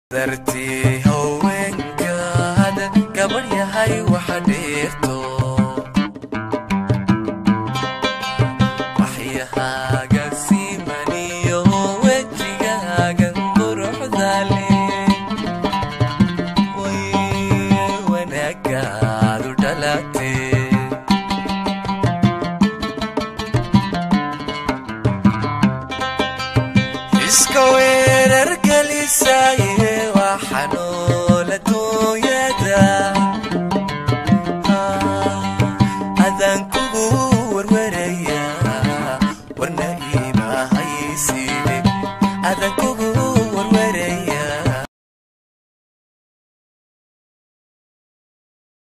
درتي هوينك هذا قبل يا هاي وحديرتو وحيها قاسي مني وجهها